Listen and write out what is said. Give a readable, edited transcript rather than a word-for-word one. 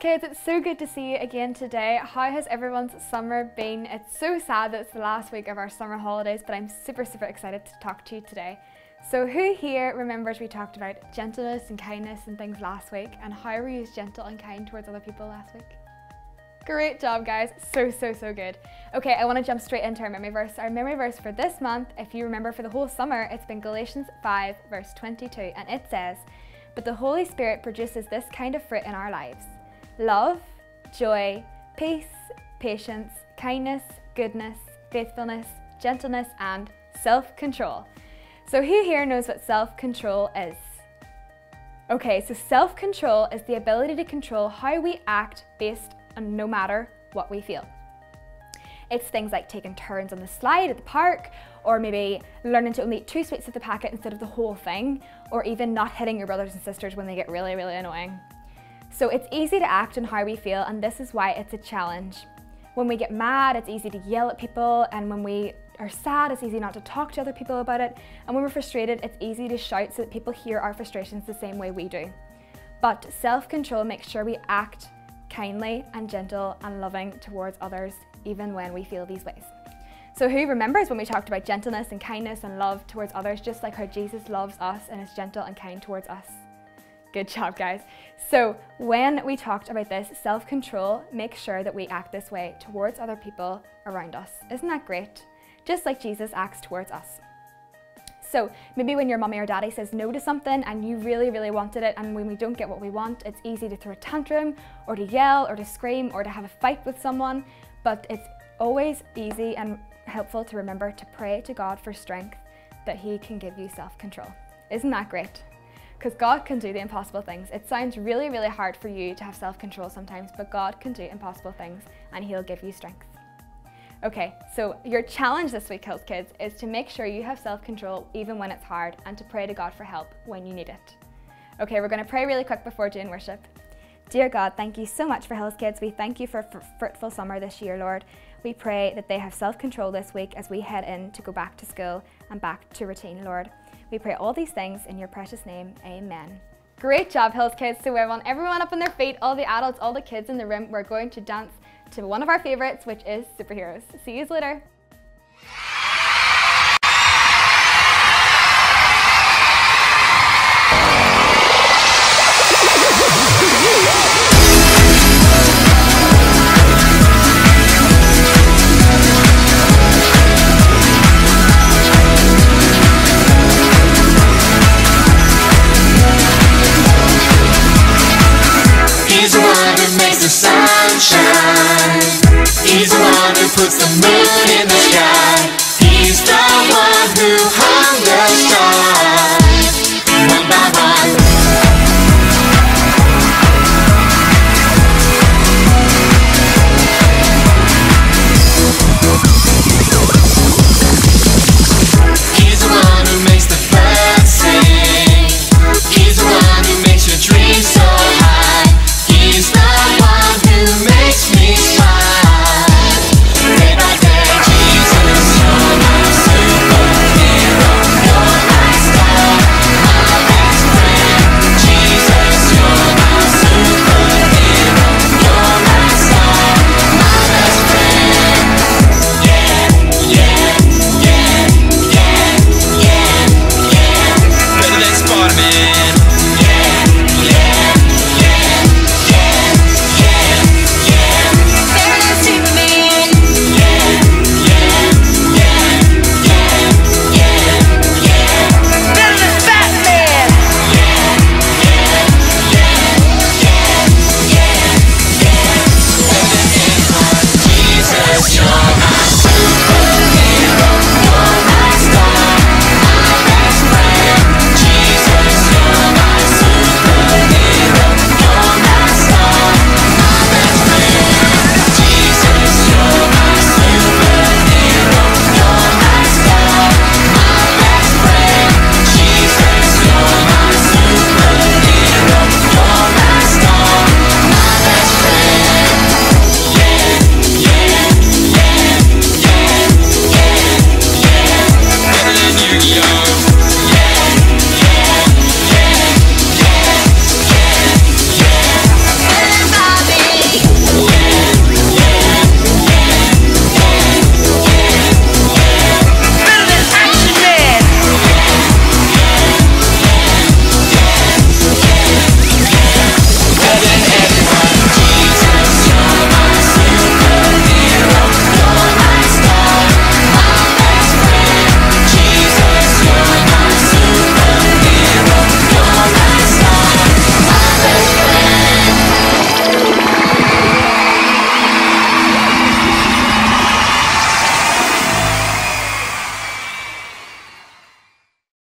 Kids, it's so good to see you again today. How has everyone's summer been? It's so sad that it's the last week of our summer holidays, but I'm super excited to talk to you today. So who here remembers we talked about gentleness and kindness and things last week, and how we use gentle and kind towards other people last week? Great job, guys. So good. Okay, I want to jump straight into our memory verse. Our memory verse for this month, if you remember for the whole summer, it's been Galatians 5 verse 22, and it says, "But the Holy Spirit produces this kind of fruit in our lives: love, joy, peace, patience, kindness, goodness, faithfulness, gentleness, and self-control." So who here knows what self-control is? Okay, so self-control is the ability to control how we act based on no matter what we feel. It's things like taking turns on the slide at the park, or maybe learning to only eat 2 sweets of the packet instead of the whole thing, or even not hitting your brothers and sisters when they get really annoying. So it's easy to act on how we feel, and this is why it's a challenge. When we get mad, it's easy to yell at people, and when we are sad, it's easy not to talk to other people about it, and when we're frustrated, it's easy to shout so that people hear our frustrations the same way we do. But self-control makes sure we act kindly and gentle and loving towards others, even when we feel these ways. So who remembers when we talked about gentleness and kindness and love towards others, just like how Jesus loves us and is gentle and kind towards us? Good job, guys. So when we talked about this, self-control makes sure that we act this way towards other people around us. Isn't that great? Just like Jesus acts towards us. So maybe when your mommy or daddy says no to something and you really wanted it, and when we don't get what we want, it's easy to throw a tantrum or to yell or to scream or to have a fight with someone, but it's always easy and helpful to remember to pray to God for strength that He can give you self-control. Isn't that great? Because God can do the impossible things. It sounds really hard for you to have self-control sometimes, but God can do impossible things and He'll give you strength. Okay, so your challenge this week, Hills Kids, is to make sure you have self-control even when it's hard, and to pray to God for help when you need it. Okay, we're going to pray really quick before doing worship. Dear God, thank you so much for Hills Kids. We thank you for a fruitful summer this year, Lord. We pray that they have self-control this week as we head in to go back to school and back to routine, Lord. We pray all these things in your precious name, amen. Great job, Hills Kids. So we want everyone up on their feet, all the adults, all the kids in the room. We're going to dance to one of our favorites, which is Superheroes. See you later. He's the one who makes the sun shine. He's the one who puts the moon